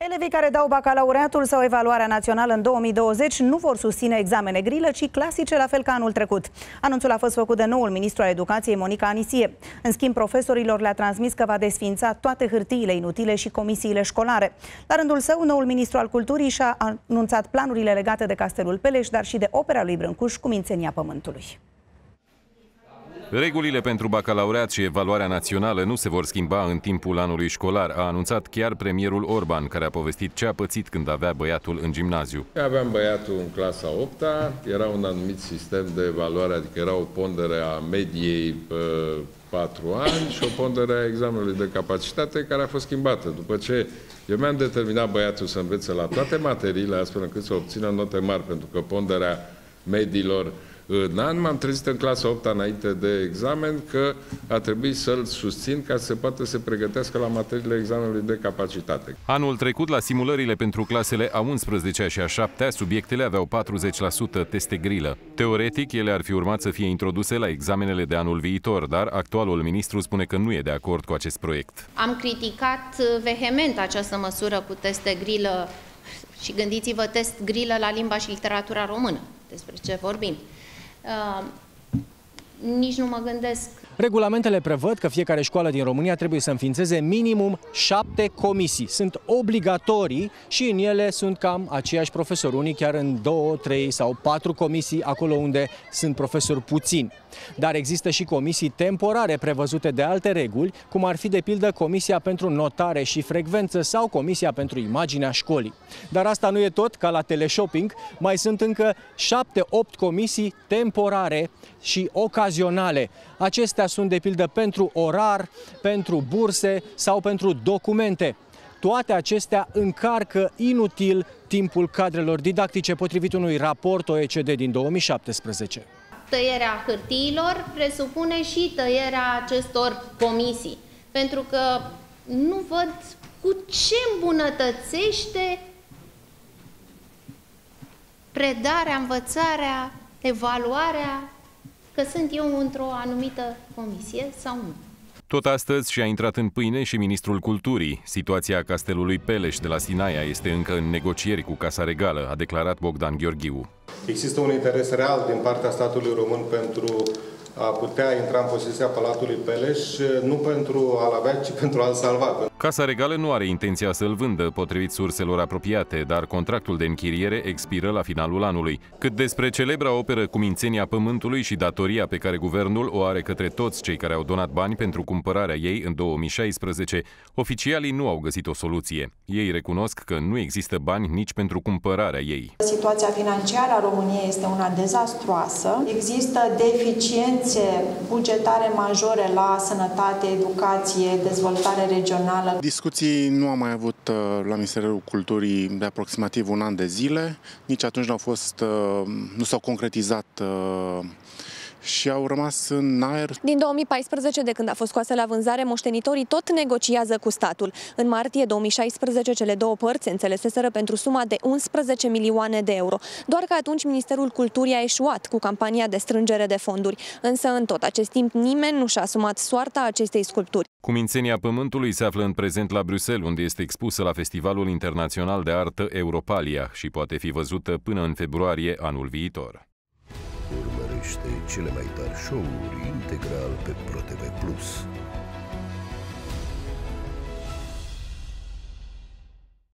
Elevii care dau bacalaureatul sau evaluarea națională în 2020 nu vor susține examene grilă, ci clasice, la fel ca anul trecut. Anunțul a fost făcut de noul ministru al Educației, Monica Anisie. În schimb, profesorilor le-a transmis că va desființa toate hârtiile inutile și comisiile școlare. La rândul său, noul ministru al Culturii și-a anunțat planurile legate de Castelul Peleș, dar și de opera lui Brâncuș, Cumințenia Pământului. Regulile pentru bacalaureat și evaluarea națională nu se vor schimba în timpul anului școlar, a anunțat chiar premierul Orban, care a povestit ce a pățit când avea băiatul în gimnaziu. Aveam băiatul în clasa 8-a, era un anumit sistem de evaluare, adică era o pondere a mediei pe 4 ani și o pondere a examenului de capacitate care a fost schimbată. După ce eu mi-am determinat băiatul să învețe la toate materiile, astfel încât să obțină note mari, pentru că ponderea mediilor în an, m-am trezit în clasa 8-a înainte de examen că a trebuit să-l susțin ca să se poată să pregătească la materiile examenului de capacitate. Anul trecut, la simulările pentru clasele a 11-a și a 7-a, subiectele aveau 40% teste grilă. Teoretic, ele ar fi urmat să fie introduse la examenele de anul viitor, dar actualul ministru spune că nu e de acord cu acest proiect. Am criticat vehement această măsură cu teste grilă și gândiți-vă test grilă la limba și literatura română. Despre ce vorbim? Nici nu mă gândesc. Regulamentele prevăd că fiecare școală din România trebuie să înființeze minimum 7 comisii. Sunt obligatorii și în ele sunt cam aceiași profesori, unii chiar în 2, 3 sau 4 comisii, acolo unde sunt profesori puțini. Dar există și comisii temporare prevăzute de alte reguli, cum ar fi de pildă Comisia pentru Notare și Frecvență sau Comisia pentru Imaginea Școlii. Dar asta nu e tot, ca la teleshopping, mai sunt încă 7-8 comisii temporare și ocazionale. Acestea sunt de pildă pentru orar, pentru burse sau pentru documente. Toate acestea încarcă inutil timpul cadrelor didactice, potrivit unui raport OECD din 2017. Tăierea hârtiilor presupune și tăierea acestor comisii, pentru că nu văd cu ce îmbunătățește predarea, învățarea, evaluarea, că sunt eu într-o anumită comisie sau nu. Tot astăzi și-a intrat în pâine și ministrul Culturii. Situația Castelului Peleș de la Sinaia este încă în negocieri cu Casa Regală, a declarat Bogdan Gheorghiu. Există un interes real din partea statului român pentru a putea intra în posesia Palatului Peleș, nu pentru a-l avea, ci pentru a-l salva. Casa Regală nu are intenția să-l vândă, potrivit surselor apropiate, dar contractul de închiriere expiră la finalul anului. Cât despre celebra operă Cumințenia Pământului și datoria pe care guvernul o are către toți cei care au donat bani pentru cumpărarea ei în 2016, oficialii nu au găsit o soluție. Ei recunosc că nu există bani nici pentru cumpărarea ei. Situația financiară a României este una dezastruoasă. Există deficiențe bugetare majore la sănătate, educație, dezvoltare regională. Discuții nu am mai avut la Ministerul Culturii de aproximativ un an de zile. Nici atunci nu s-au concretizat și au rămas în aer. Din 2014, de când a fost scoasă la vânzare, moștenitorii tot negociază cu statul. În martie 2016, cele două părți înțeleseseră pentru suma de 11 milioane de euro. Doar că atunci Ministerul Culturii a eșuat cu campania de strângere de fonduri. Însă, în tot acest timp, nimeni nu și-a asumat soarta acestei sculpturi. Cumințenia Pământului se află în prezent la Bruxelles, unde este expusă la Festivalul Internațional de Artă Europalia și poate fi văzută până în februarie anul viitor. Urmărește cele mai tari show-uri integral pe ProTV Plus.